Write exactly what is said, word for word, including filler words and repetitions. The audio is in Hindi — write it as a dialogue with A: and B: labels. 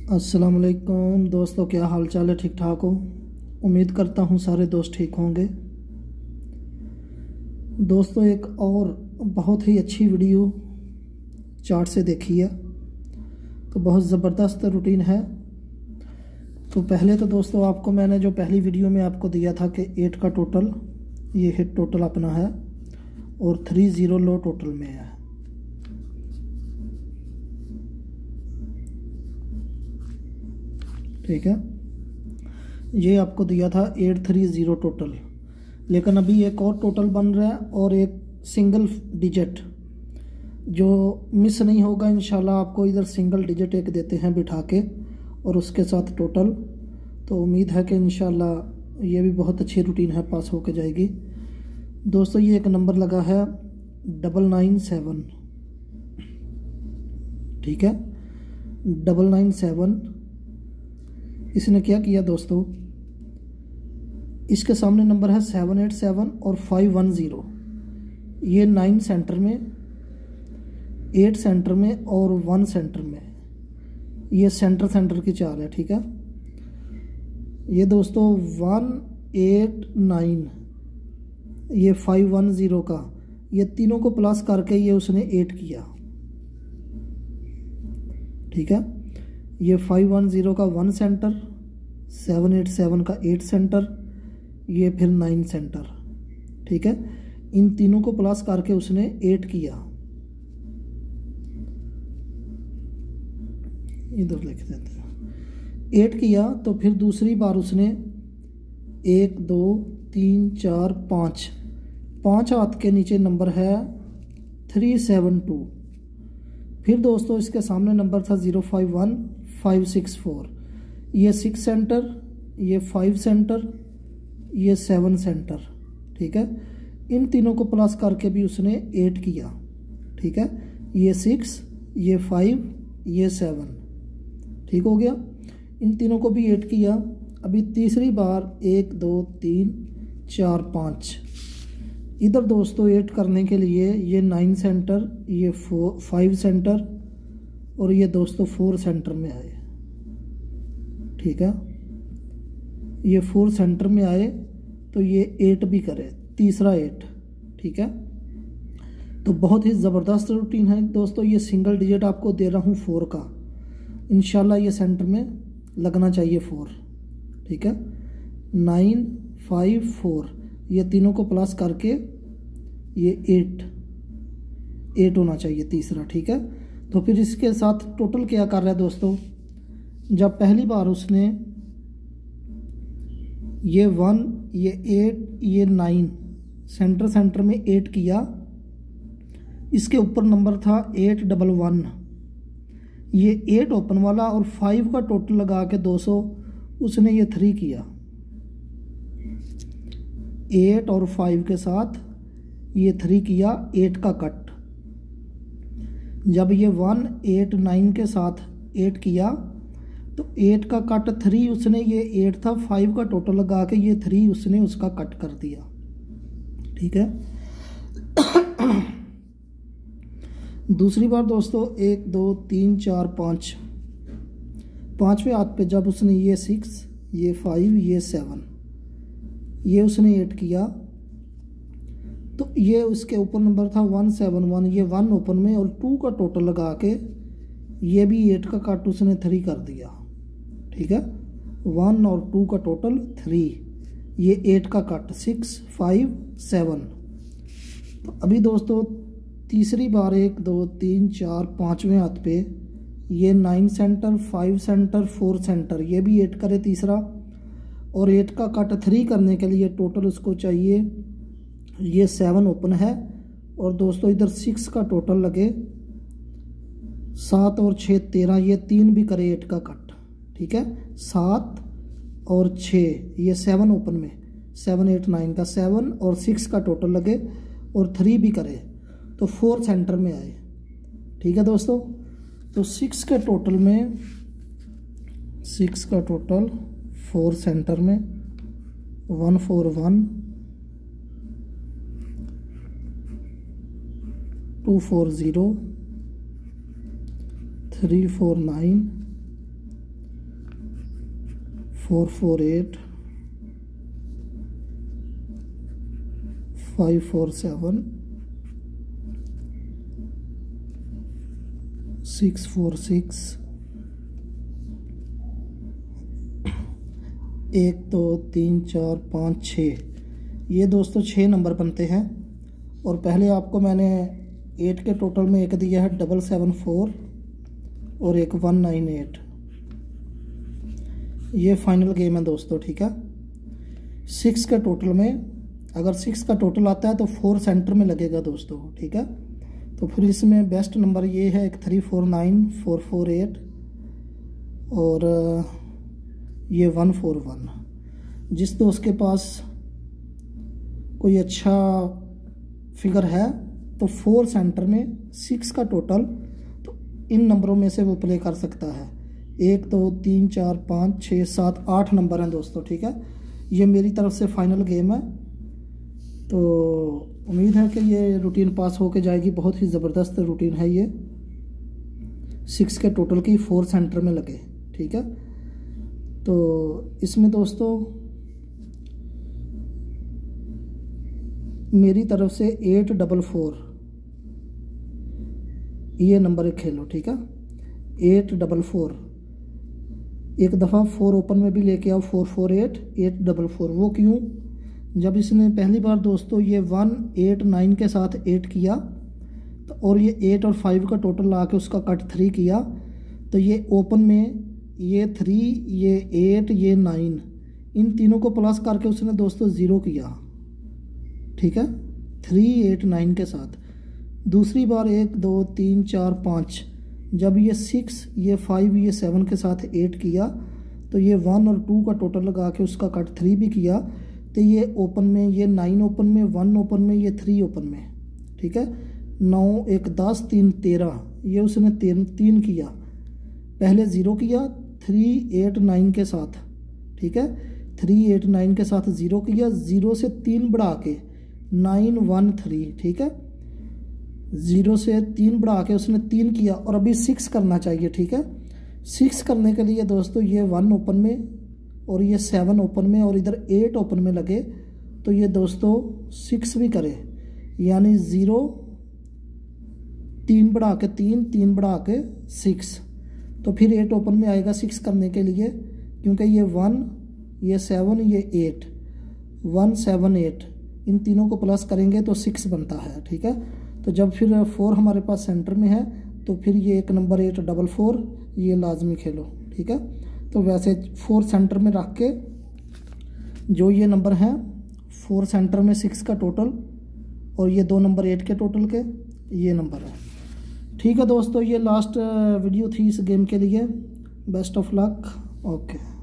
A: अस्सलाम वालेकुम दोस्तों, क्या हाल चाल है? ठीक ठाक हो? उम्मीद करता हूँ सारे दोस्त ठीक होंगे। दोस्तों, एक और बहुत ही अच्छी वीडियो चार्ट से देखी है, तो बहुत ज़बरदस्त रूटीन है। तो पहले तो दोस्तों आपको मैंने जो पहली वीडियो में आपको दिया था कि एट का टोटल, ये हिट टोटल अपना है और थ्री ज़ीरो लो टोटल में है। ठीक है, ये आपको दिया था एट थ्री ज़ीरो टोटल, लेकिन अभी एक और टोटल बन रहा है और एक सिंगल डिजिट जो मिस नहीं होगा इंशाल्लाह। आपको इधर सिंगल डिजिट एक देते हैं बिठा के और उसके साथ टोटल। तो उम्मीद है कि इंशाल्लाह ये भी बहुत अच्छी रूटीन है, पास होके जाएगी। दोस्तों, ये एक नंबर लगा है डबल नाइन सेवन। ठीक है, डबल नाइन सेवन। इसने क्या किया दोस्तों, इसके सामने नंबर है सेवन एट सेवन और फाइव वन ज़ीरो। ये नाइन सेंटर में, एट सेंटर में और वन सेंटर में, ये सेंटर सेंटर की चाल है। ठीक है, ये दोस्तों वन एट नाइन, ये फाइव वन ज़ीरो का, ये तीनों को प्लस करके ये उसने एट किया। ठीक है, ये फाइव वन ज़ीरो का one centre, seven eight seven का एट सेंटर, ये फिर नाइन सेंटर। ठीक है, इन तीनों को प्लस करके उसने एट किया। इधर लिख देते हैं, एट किया। तो फिर दूसरी बार उसने एक दो तीन चार पाँच, पाँच हाथ के नीचे नंबर है थ्री सेवन टू। फिर दोस्तों इसके सामने नंबर था zero five one five six four. ये सिक्स सेंटर, ये फाइव सेंटर, ये सेवन सेंटर। ठीक है, इन तीनों को प्लस करके भी उसने एट किया। ठीक है, ये सिक्स, ये फाइव, ये सेवन। ठीक हो गया, इन तीनों को भी एट किया। अभी तीसरी बार एक दो तीन चार पाँच, इधर दोस्तों एट करने के लिए ये नाइन सेंटर, ये फोर फाइव सेंटर और ये दोस्तों फोर सेंटर में आए। ठीक है, ये फोर सेंटर में आए तो ये एट भी करे, तीसरा एट। ठीक है, तो बहुत ही ज़बरदस्त रूटीन है दोस्तों। ये सिंगल डिजिट आपको दे रहा हूँ फोर का, इंशाल्लाह ये सेंटर में लगना चाहिए फोर। ठीक है, नाइन फाइव फोर, ये तीनों को प्लस करके ये एट एट होना चाहिए तीसरा। ठीक है, तो फिर इसके साथ टोटल क्या कर रहा है दोस्तों, जब पहली बार उसने ये वन, ये एट, ये नाइन, सेंटर सेंटर में एट किया। इसके ऊपर नंबर था एट डबल वन, ये एट ओपन वाला और फाइव का टोटल लगा के दो सौ उसने ये थ्री किया। एट और फाइव के साथ ये थ्री किया, एट का कट। जब ये वन एट नाइन के साथ एट किया तो एट का कट थ्री, उसने ये एट था, फाइव का टोटल लगा के ये थ्री उसने उसका कट कर दिया। ठीक है, दूसरी बार दोस्तों एक दो तीन चार पाँच, पांचवें हाथ पे जब उसने ये सिक्स, ये फाइव, ये सेवन, ये उसने एट किया तो ये उसके ऊपर नंबर था वन सेवन वन, ये वन ओपन में और टू का टोटल लगा के ये भी एट का कट उसने थ्री कर दिया। ठीक है, वन और टू का टोटल थ्री, ये एट का कट सिक्स फाइव सेवन। तो अभी दोस्तों तीसरी बार एक दो तीन चार पाँचवें हाथ पे ये nine centre, five centre, four centre, ये भी एट करे तीसरा, और एट का कट थ्री करने के लिए टोटल उसको चाहिए, ये सेवन ओपन है और दोस्तों इधर सिक्स का टोटल लगे, सात और छः तेरह, ये तीन भी करे एट का कट। ठीक है, सात और छः, ये सेवन ओपन में, सेवन एट नाइन का सेवन और सिक्स का टोटल लगे और थ्री भी करे तो फोर सेंटर में आए। ठीक है दोस्तों, तो सिक्स के टोटल में, सिक्स का टोटल फोर सेंटर में, one four one, two four zero, three four nine, four four eight, five four seven, six four six, एक दो तीन चार पाँच छः, ये दोस्तों छः नंबर बनते हैं। और पहले आपको मैंने एट के टोटल में एक दिया है डबल सेवन फोर और एक वन नाइन एट। ये फाइनल गेम है दोस्तों, ठीक है। सिक्स के टोटल में अगर सिक्स का टोटल आता है तो फोर सेंटर में लगेगा दोस्तों, ठीक है। तो फिर इसमें बेस्ट नंबर ये है एक three four nine, four four eight और ये वन फोर वन। जिस दोस्त के पास कोई अच्छा फिगर है तो फोर सेंटर में सिक्स का टोटल, तो इन नंबरों में से वो प्ले कर सकता है। एक दो तीन चार पाँच छः सात आठ नंबर हैं दोस्तों, ठीक है। ये मेरी तरफ से फाइनल गेम है, तो उम्मीद है कि ये रूटीन पास होके जाएगी। बहुत ही ज़बरदस्त रूटीन है ये, सिक्स के टोटल की फोर सेंटर में लगे, ठीक है। तो इसमें दोस्तों मेरी तरफ से एट डबल फोर ये नंबर एक खेलो, ठीक है। एट डबल फोर एक दफ़ा फोर ओपन में भी लेके आओ, four four eight eight double four. वो क्यों? जब इसने पहली बार दोस्तों ये वन एट नाइन के साथ एट किया तो और ये एट और फाइव का टोटल ला के उसका कट थ्री किया, तो ये ओपन में ये थ्री, ये एट, ये नाइन, इन तीनों को प्लस करके उसने दोस्तों ज़ीरो किया, ठीक है, थ्री एट नाइन के साथ। दूसरी बार एक दो तीन चार पाँच, जब ये सिक्स, ये फाइव, ये सेवन के साथ एट किया तो ये वन और टू का टोटल लगा के उसका कट थ्री भी किया, तो ये ओपन में, ये नाइन ओपन में, वन ओपन में, ये थ्री ओपन में, ठीक है। नौ एक दस, तीन तेरह, ये उसने तीन तीन किया, पहले ज़ीरो किया थ्री एट नाइन के साथ, ठीक है, थ्री एट नाइन के साथ ज़ीरो किया, ज़ीरो से तीन बढ़ा के नाइन वन थ्री, ठीक है, ज़ीरो से तीन बढ़ा के उसने तीन किया और अभी सिक्स करना चाहिए, ठीक है। सिक्स करने के लिए दोस्तों ये वन ओपन में और ये सेवन ओपन में और इधर एट ओपन में लगे, तो ये दोस्तों सिक्स भी करे, यानी ज़ीरो, तीन बढ़ा के तीन, तीन बढ़ा के सिक्स, तो फिर एट ओपन में आएगा सिक्स करने के लिए, क्योंकि ये वन, ये सेवन, ये एट, वन सेवन एट, इन तीनों को प्लस करेंगे तो सिक्स बनता है, ठीक है। तो जब फिर फोर हमारे पास सेंटर में है तो फिर ये एक नंबर एट डबल फोर ये लाजमी खेलो, ठीक है। तो वैसे फोर सेंटर में रख के जो ये नंबर हैं, फोर सेंटर में सिक्स का टोटल और ये दो नंबर एट के टोटल के ये नंबर है, ठीक है दोस्तों। ये लास्ट वीडियो थी इस गेम के लिए। Best of luck, okay.